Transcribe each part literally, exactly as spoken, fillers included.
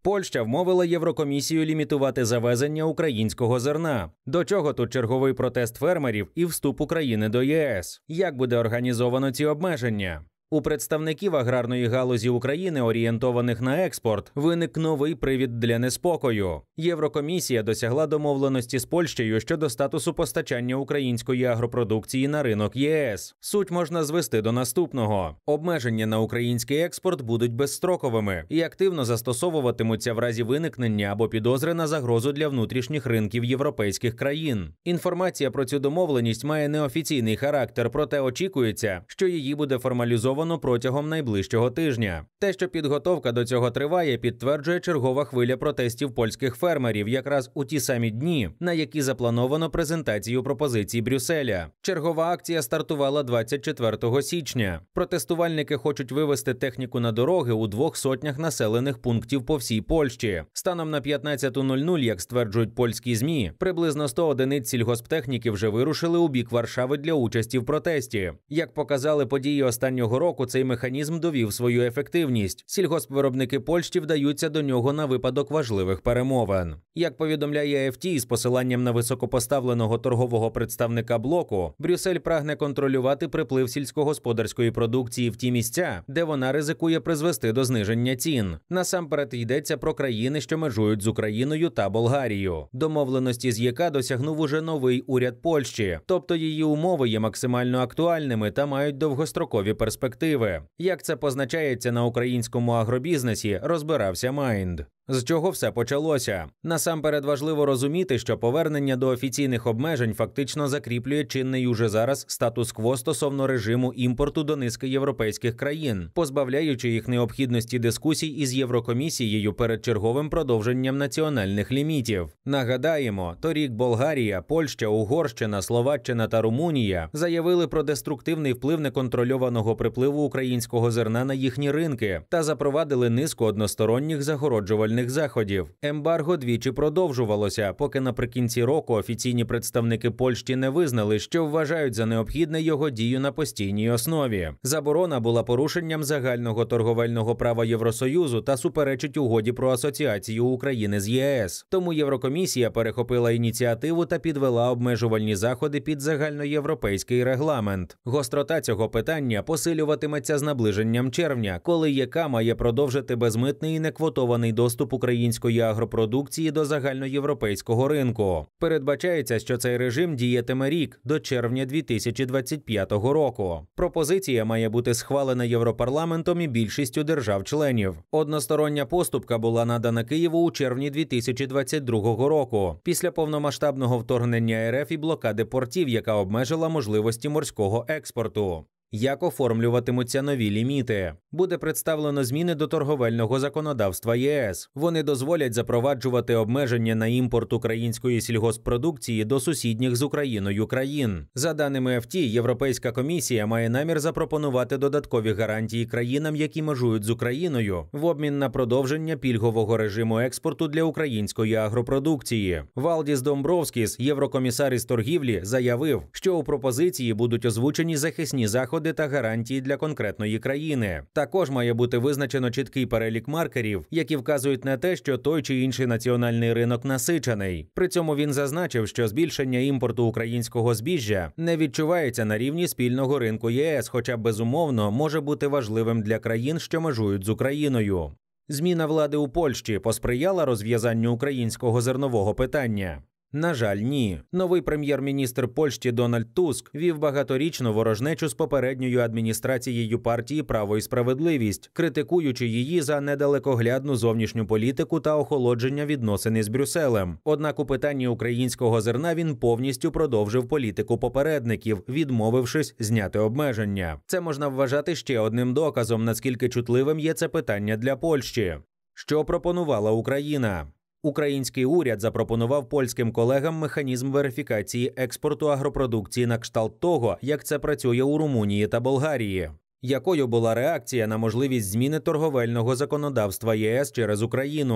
Польща вмовила Єврокомісію лімітувати завезення українського зерна. До чого тут черговий протест фермерів і вступ України до ЄС? Як буде організовано ці обмеження? У представників аграрної галузі України, орієнтованих на експорт, виник новий привід для неспокою. Єврокомісія досягла домовленості з Польщею щодо статусу постачання української агропродукції на ринок ЄС. Суть можна звести до наступного. Обмеження на український експорт будуть безстроковими і активно застосовуватимуться в разі виникнення або підозри на загрозу для внутрішніх ринків європейських країн. Інформація про цю домовленість має неофіційний характер, проте очікується, що її буде формалізовано протягом найближчого тижня. Те, що підготовка до цього триває, підтверджує чергова хвиля протестів польських фермерів якраз у ті самі дні, на які заплановано презентацію пропозицій Брюсселя. Чергова акція стартувала двадцять четвертого січня. Протестувальники хочуть вивести техніку на дороги у двох сотнях населених пунктів по всій Польщі. Станом на п'ятнадцяту нуль нуль, як стверджують польські ЗМІ, приблизно сто одиниць сільгосптехніки вже вирушили у бік Варшави для участі в протесті. Як показали події останнього року, цей механізм довів свою ефективність. Сільгоспвиробники Польщі вдаються до нього на випадок важливих перемовин. Як повідомляє еф ті з посиланням на високопоставленого торгового представника блоку, Брюссель прагне контролювати приплив сільськогосподарської продукції в ті місця, де вона ризикує призвести до зниження цін. Насамперед йдеться про країни, що межують з Україною та Болгарією. Домовленості з ЄК досягнув уже новий уряд Польщі, тобто її умови є максимально актуальними та мають довгострокові перспективи. Як це позначається на українському агробізнесі, розбирався Майнд. З чого все почалося? Насамперед важливо розуміти, що повернення до офіційних обмежень фактично закріплює чинний уже зараз статус-кво стосовно режиму імпорту до низки європейських країн, позбавляючи їх необхідності дискусій із Єврокомісією перед черговим продовженням національних лімітів. Нагадаємо, торік Болгарія, Польща, Угорщина, Словаччина та Румунія заявили про деструктивний вплив неконтрольованого припливу українського зерна на їхні ринки та запровадили низку односторонніх загороджувальних заходів. Ембарго двічі продовжувалося, поки наприкінці року офіційні представники Польщі не визнали, що вважають за необхідне його дію на постійній основі. Заборона була порушенням загального торговельного права Євросоюзу та суперечить угоді про асоціацію України з ЄС. Тому Єврокомісія перехопила ініціативу та підвела обмежувальні заходи під загальноєвропейський регламент. Гострота цього питання посилюватиметься з наближенням червня, коли ЄК має продовжити безмитний і неквотований доступ української агропродукції до загальноєвропейського ринку. Передбачається, що цей режим діятиме рік, до червня дві тисячі двадцять п'ятого року. Пропозиція має бути схвалена Європарламентом і більшістю держав-членів. Одностороння поступка була надана Києву у червні дві тисячі двадцять другого року, після повномасштабного вторгнення РФ і блокади портів, яка обмежила можливості морського експорту. Як оформлюватимуться нові ліміти? Буде представлено зміни до торговельного законодавства ЄС. Вони дозволять запроваджувати обмеження на імпорт української сільгосппродукції до сусідніх з Україною країн. За даними еф ті, Європейська комісія має намір запропонувати додаткові гарантії країнам, які межують з Україною, в обмін на продовження пільгового режиму експорту для української агропродукції. Валдіс Домбровскіс, єврокомісар із торгівлі, заявив, що у пропозиції будуть озвучені захисні заходи та гарантії для конкретної країни. Також має бути визначено чіткий перелік маркерів, які вказують на те, що той чи інший національний ринок насичений. При цьому він зазначив, що збільшення імпорту українського збіжжя не відчувається на рівні спільного ринку ЄС, хоча безумовно може бути важливим для країн, що межують з Україною. Зміна влади у Польщі посприяла розв'язанню українського зернового питання? На жаль, ні. Новий прем'єр-міністр Польщі Дональд Туск вів багаторічну ворожнечу з попередньою адміністрацією партії «Право і справедливість», критикуючи її за недалекоглядну зовнішню політику та охолодження відносин із Брюсселем. Однак у питанні українського зерна він повністю продовжив політику попередників, відмовившись зняти обмеження. Це можна вважати ще одним доказом, наскільки чутливим є це питання для Польщі. Що пропонувала Україна? Український уряд запропонував польським колегам механізм верифікації експорту агропродукції на кшталт того, як це працює у Румунії та Болгарії. Якою була реакція на можливість зміни торговельного законодавства ЄС через Україну?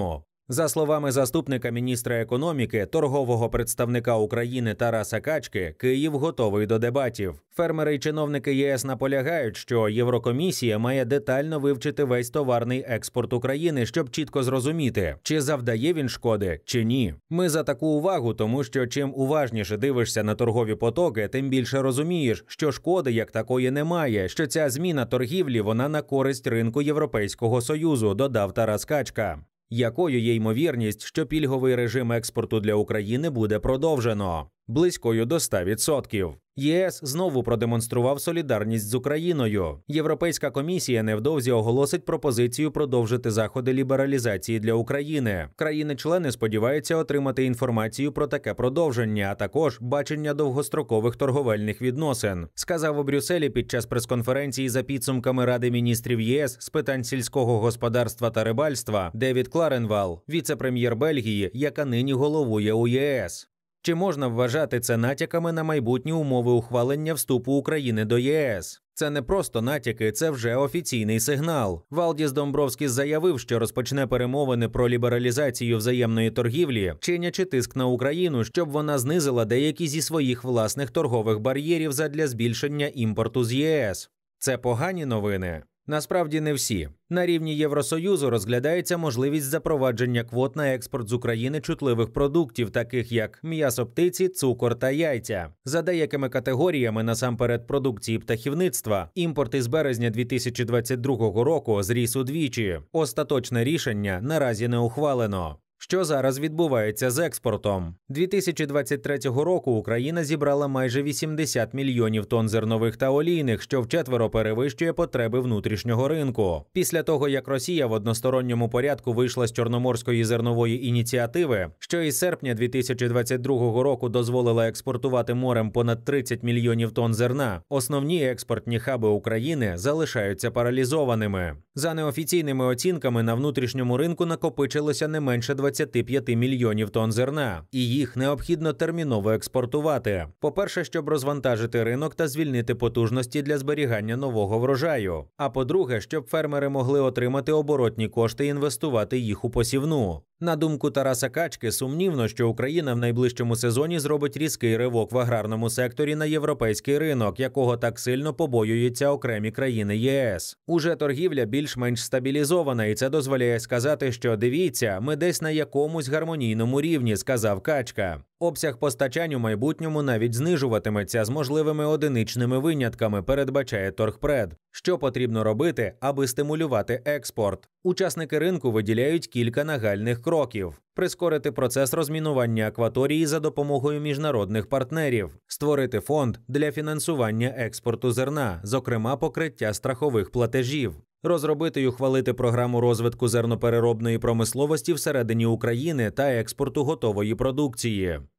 За словами заступника міністра економіки, торгового представника України Тараса Качки, Київ готовий до дебатів. Фермери й чиновники ЄС наполягають, що Єврокомісія має детально вивчити весь товарний експорт України, щоб чітко зрозуміти, чи завдає він шкоди, чи ні. Ми за таку увагу, тому що чим уважніше дивишся на торгові потоки, тим більше розумієш, що шкоди як такої немає, що ця зміна торгівлі, вона на користь ринку Європейського Союзу, додав Тарас Качка. Якою є ймовірність, що пільговий режим експорту для України буде продовжено? Близькою до ста відсотків. ЄС знову продемонстрував солідарність з Україною. Європейська комісія невдовзі оголосить пропозицію продовжити заходи лібералізації для України. Країни-члени сподіваються отримати інформацію про таке продовження, а також бачення довгострокових торговельних відносин, сказав у Брюсселі під час прес-конференції за підсумками Ради міністрів ЄС з питань сільського господарства та рибальства Девід Кларенвал, віце-прем'єр Бельгії, яка нині головує у ЄС. Чи можна вважати це натяками на майбутні умови ухвалення вступу України до ЄС? Це не просто натяки, це вже офіційний сигнал. Валдіс Домбровскіс заявив, що розпочне перемовини про лібералізацію взаємної торгівлі, чинячи тиск на Україну, щоб вона знизила деякі зі своїх власних торгових бар'єрів задля збільшення імпорту з ЄС. Це погані новини? Насправді не всі. На рівні Євросоюзу розглядається можливість запровадження квот на експорт з України чутливих продуктів, таких як м'ясо птиці, цукор та яйця. За деякими категоріями, насамперед продукції птахівництва, імпорт із березня дві тисячі двадцять другого року зріс удвічі. Остаточне рішення наразі не ухвалено. Що зараз відбувається з експортом? дві тисячі двадцять третього року Україна зібрала майже вісімдесят мільйонів тонн зернових та олійних, що вчетверо перевищує потреби внутрішнього ринку. Після того, як Росія в односторонньому порядку вийшла з Чорноморської зернової ініціативи, що із серпня дві тисячі двадцять другого року дозволила експортувати морем понад тридцять мільйонів тонн зерна, основні експортні хаби України залишаються паралізованими. За неофіційними оцінками, на внутрішньому ринку накопичилося не менше двадцять п'ять мільйонів тонн зерна, і їх необхідно терміново експортувати. По-перше, щоб розвантажити ринок та звільнити потужності для зберігання нового врожаю. А по-друге, щоб фермери могли отримати оборотні кошти і інвестувати їх у посівну. На думку Тараса Качки, сумнівно, що Україна в найближчому сезоні зробить різкий ривок в аграрному секторі на європейський ринок, якого так сильно побоюються окремі країни ЄС. Уже торгівля більш-менш стабілізована, і це дозволяє сказати, що дивіться, ми десь на якомусь гармонійному рівні, сказав Качка. Обсяг постачань у майбутньому навіть знижуватиметься з можливими одиничними винятками, передбачає Торгпред. Що потрібно робити, аби стимулювати експорт? Учасники ринку виділяють кілька нагальних кроків. Прискорити процес розмінування акваторії за допомогою міжнародних партнерів. Створити фонд для фінансування експорту зерна, зокрема покриття страхових платежів. Розробити й ухвалити програму розвитку зернопереробної промисловості всередині України та експорту готової продукції.